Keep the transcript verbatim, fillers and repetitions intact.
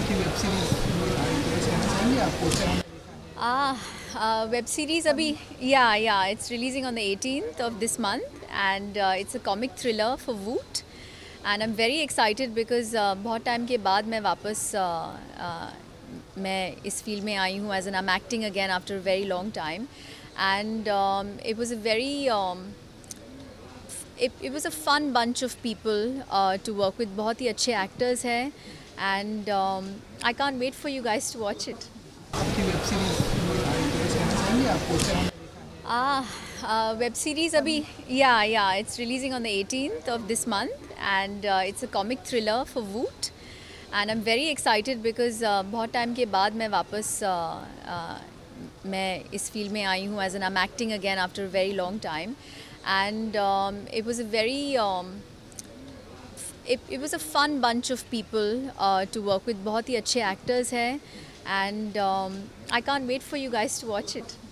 आपकी web series कहना चाहेंगे आप poster Ah, uh, web series abhi, yeah, yeah, it's releasing on the eighteenth of this month, and uh, it's a comic thriller for Woot, and I'm very excited because uh, बहुत time के बाद मैं वापस uh, uh, मैं इस field में आई हूँ, as in I'm acting again after a very long time, and um, it was a very um, it, it was a fun bunch of people uh, to work with. बहुत ही अच्छे actors हैं, and um, I can't wait for you guys to watch it. आपकी web series कहना चाहेंगे आप poster Ah, uh, web series abhi, yeah, yeah, it's releasing on the eighteenth of this month, and uh, it's a comic thriller for Woot, and I'm very excited because uh, बहुत time के बाद मैं वापस uh, uh, मैं इस field में आई हूँ, as in I'm acting again after a very long time, and um, it was a very um, it, it was a fun bunch of people uh, to work with. बहुत ही अच्छे actors हैं, and um, I can't wait for you guys to watch it.